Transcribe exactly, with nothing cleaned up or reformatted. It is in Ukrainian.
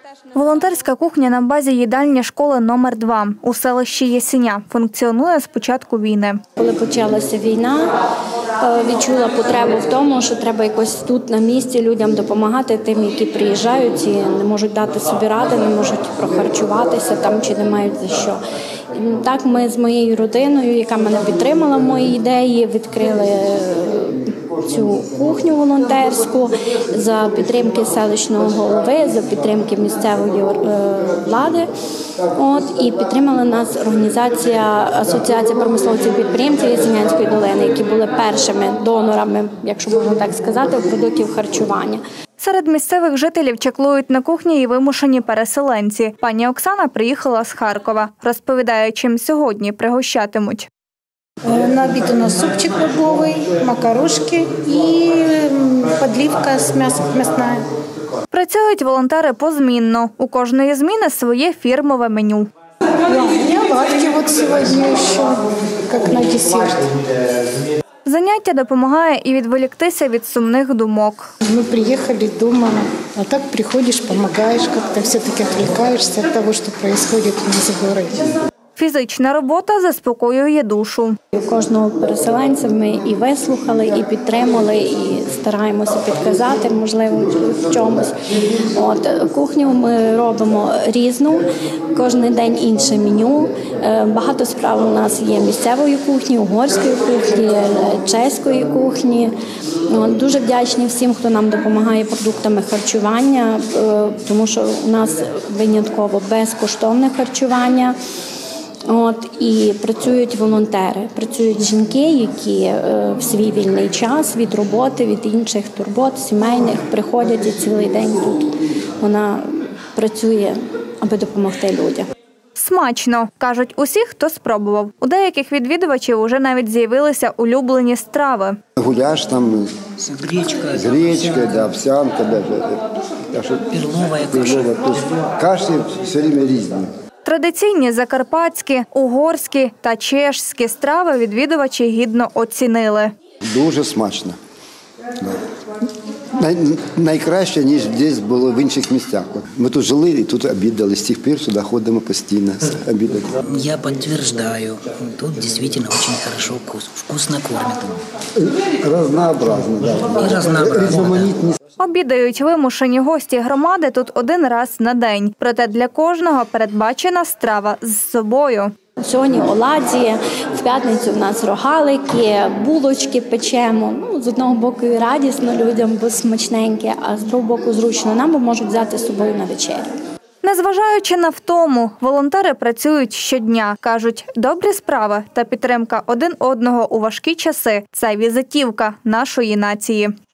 Волонтерська кухня на базі їдальні школи номер два у селищі Ясеня функціонує з початку війни. Коли почалася війна, відчула потребу в тому, що треба якось тут на місці людям допомагати, тим, які приїжджають і не можуть дати собі ради, не можуть прохарчуватися там чи не мають за що. І так ми з моєю родиною, яка мене підтримала в моїй ідеї, відкрили цю кухню волонтерську за підтримки селищного голови, за підтримки місцевої влади. От, і підтримала нас організація Асоціація промисловців підприємців Ясенянської долини, які були першими донорами, якщо можна так сказати, продуктів харчування. Серед місцевих жителів чеклують на кухні і вимушені переселенці. Пані Оксана приїхала з Харкова. Розповідає, чим сьогодні пригощатимуть. На обід у нас супчик бобовий, макарошки і підливка м'ясна. Працюють волонтери позмінно. У кожної зміни своє фірмове меню. Я оладки от сьогодні ще, як на десерт. Заняття допомагає і відволіктися від сумних думок. Ми приїхали вдома, а так приходиш, допомагаєш, як-то все-таки відволікаєшся від того, що відбувається у нас в місті. Фізична робота заспокоює душу. Кожного переселенця ми і вислухали, і підтримали, і стараємося підказати, можливо, в чомусь. От, кухню ми робимо різну, кожен день інше меню. Багато справ у нас є місцевої кухні, угорської кухні, чеської кухні. От, дуже вдячні всім, хто нам допомагає продуктами харчування, тому що у нас винятково безкоштовне харчування. От, і працюють волонтери, працюють жінки, які е, в свій вільний час від роботи, від інших турбот, сімейних, приходять і цілий день тут. Вона працює, аби допомогти людям. Смачно, кажуть усі, хто спробував. У деяких відвідувачів уже навіть з'явилися улюблені страви. Гуляш там з гречкою, з гречкою, да, овсянка, даже. Перловая каша. Каші все время різні. Традиційні закарпатські, угорські та чешські страви відвідувачі гідно оцінили. Дуже смачно. Най, найкраще, ніж десь було в інших місцях. Ми тут жили і тут обідали, з тих пір сюди ходимо постійно обідати. Я підтверджую, тут дійсно дуже хорошо, вкусно кормять. Разнообразно, да. І разнообразно, да. Обідають вимушені гості громади тут один раз на день. Проте для кожного передбачена страва з собою. Сьогодні оладі, в п'ятницю в нас рогалики, булочки печемо. Ну, з одного боку і радісно людям, бо смачненьке, а з другого боку зручно нам, бо можуть взяти з собою на вечерю. Незважаючи на втому, волонтери працюють щодня. Кажуть, добрі справи та підтримка один одного у важкі часи – це візитівка нашої нації.